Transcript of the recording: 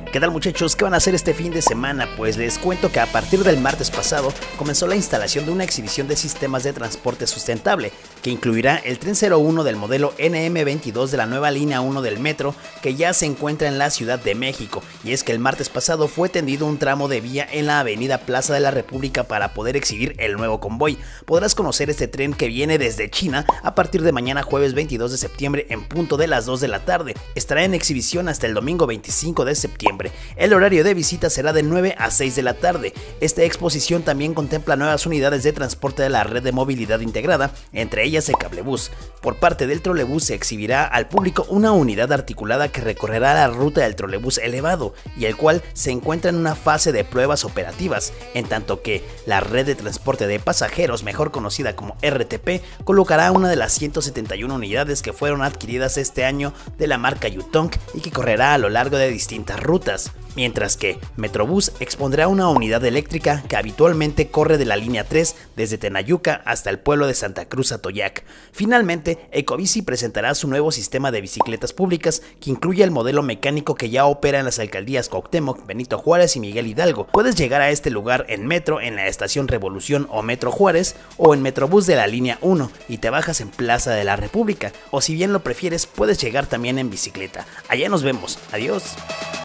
¿Qué tal, muchachos? ¿Qué van a hacer este fin de semana? Pues les cuento que a partir del martes pasado comenzó la instalación de una exhibición de sistemas de transporte sustentable que incluirá el tren 01 del modelo NM22 de la nueva línea 1 del metro, que ya se encuentra en la Ciudad de México. Y es que el martes pasado fue tendido un tramo de vía en la avenida Plaza de la República para poder exhibir el nuevo convoy. Podrás conocer este tren que viene desde China a partir de mañana jueves 22 de septiembre en punto de las 2 de la tarde. Estará en exhibición hasta el domingo 25 de septiembre. El horario de visita será de 9 a 6 de la tarde. Esta exposición también contempla nuevas unidades de transporte de la red de movilidad integrada, entre ellas el cablebús. Por parte del trolebús se exhibirá al público una unidad articulada que recorrerá la ruta del trolebús elevado y el cual se encuentra en una fase de pruebas operativas, en tanto que la red de transporte de pasajeros, mejor conocida como RTP, colocará una de las 171 unidades que fueron adquiridas este año de la marca Yutong y que correrá a lo largo de distintas rutas. Mientras que Metrobús expondrá una unidad eléctrica que habitualmente corre de la línea 3 desde Tenayuca hasta el pueblo de Santa Cruz Atoyac. Finalmente, Ecobici presentará su nuevo sistema de bicicletas públicas que incluye el modelo mecánico que ya opera en las alcaldías Cuauhtémoc, Benito Juárez y Miguel Hidalgo. Puedes llegar a este lugar en metro en la estación Revolución o Metro Juárez, o en Metrobús de la línea 1 y te bajas en Plaza de la República, o si bien lo prefieres puedes llegar también en bicicleta. Allá nos vemos, adiós.